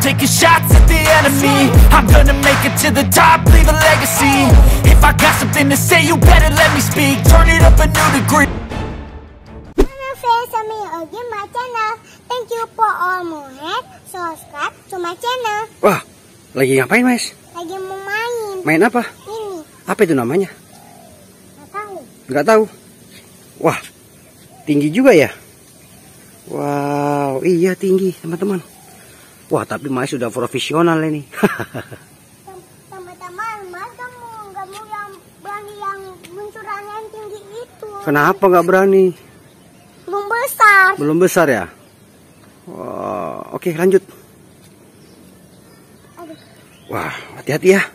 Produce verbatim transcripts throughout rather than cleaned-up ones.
taking shots at the enemy. I'm gonna make it to the top, leave a legacy. If I got something to say, you better let me speak. Turn it up a new degree. Hello friends, I'm again my channel. Thank you for all more subscribe to my channel. Wah, lagi ngapain Mas? Lagi mau main. Main apa? Ini. Apa itu namanya? Gak tahu. Nggak tahu. Wah, tinggi juga ya. Wow, iya tinggi teman-teman. Wah, tapi Mas sudah profesional ini. Teman-teman, Mas kamu nggak mau yang berani yang luncuran yang tinggi itu. Kenapa nggak berani? Belum besar. Belum besar ya? Wow, oke lanjut. Aduh. Wah, hati-hati ya.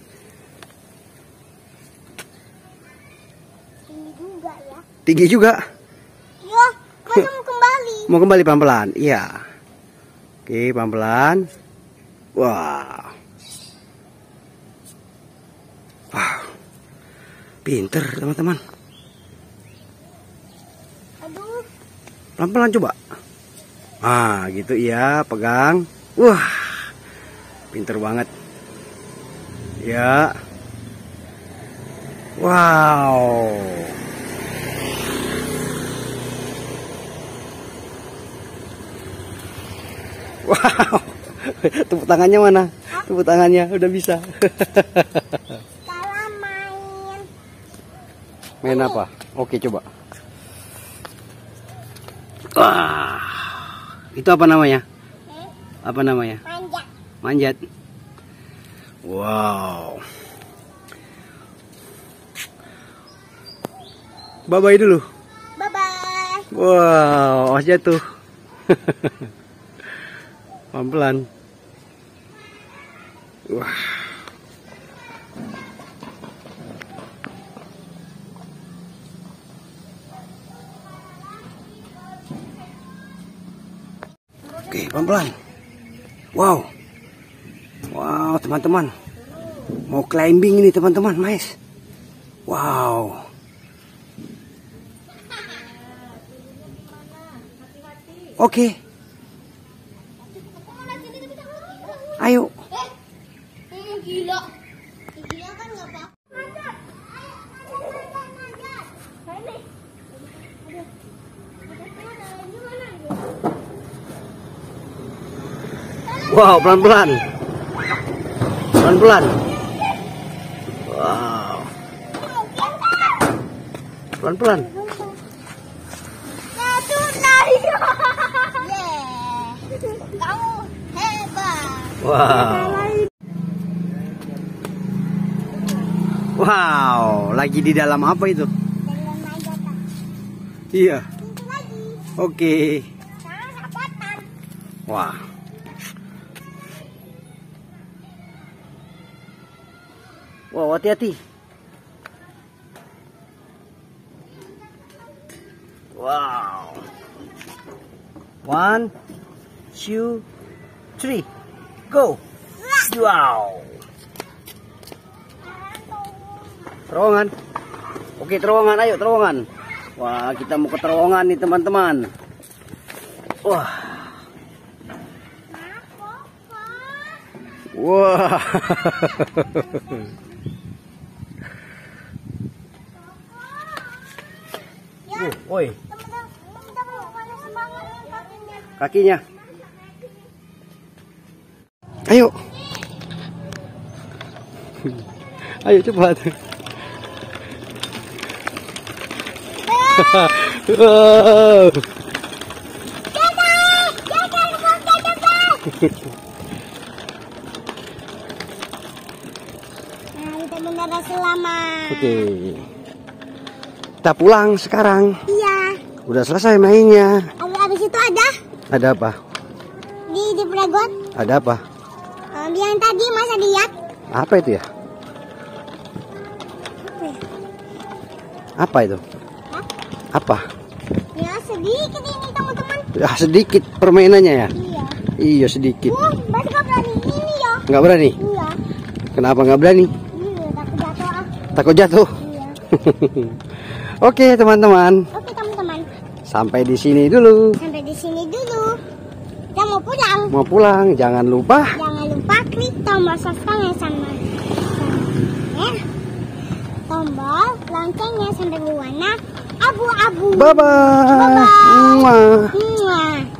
Tinggi juga ya. Tinggi juga. Yo, Mas mau kembali. Mau kembali pelan-pelan? Iya. Oke, pelan-pelan. Wah. Wow. Pinter, teman-teman. Aduh. Pelan-pelan coba. Ah, gitu ya, pegang. Wah. Pinter banget. Ya. Wow. Wow, tepuk tangannya mana? Tepuk tangannya, udah bisa. Sekarang main. Main apa? Oke, coba. Wah, itu apa namanya? Eh, Apa namanya? manjat. Manjat. Wow. Bye-bye dulu. Bye-bye. Wow, awas jatuh. Pelan-pelan. Wah. Oke, pelan-pelan. Wow. Wow, teman-teman. Mau climbing ini, teman-teman, Mas. Wow. Oke. Ayo. Eh, gila. Gila kan nggak apa? Wow, pelan-pelan. Pelan-pelan. Wow. Pelan-pelan. Satu lari. Yeah. Kamu hebat. Wow. Wow, lagi di dalam apa itu? Dengan manjatan. Iya. Itu lagi. Oke. Sekarang sapatan. Wah. Wow, hati-hati. Wow. One, two, three, go. Wow. Terowongan. Oke, terowongan. Ayo, terowongan. Wah, kita mau ke terowongan nih, teman-teman. Wah. Wah. Ya, Woi, teman-teman, panas banget kakinya. kakinya. Ayo. Ayo cepat. Wow. Nah, kita mendarat selamat. Oke. Kita pulang sekarang. Iya. Udah selesai mainnya. Abis, abis itu ada Ada apa? di di Dragon. Ada apa? Um, yang tadi masa lihat. Apa itu ya? Apa itu? Hah? Apa? Ya sedikit ini teman-teman. Ah, sedikit permainannya ya? Iya. Iya sedikit. Uh, Mas gak berani ini ya. Nggak berani? Iya. Kenapa nggak berani? Iya, takut jatuh ah. Takut jatuh? Iya. Oke teman-teman. Oke teman-teman. Sampai di sini dulu. Sampai di sini dulu. Kita mau pulang. mau pulang, jangan lupa. Jangan lupa klik tombol subscribe sama ya. Tombol loncengnya sampai berwarna abu-abu. Bye bye. Bye bye. Mwah.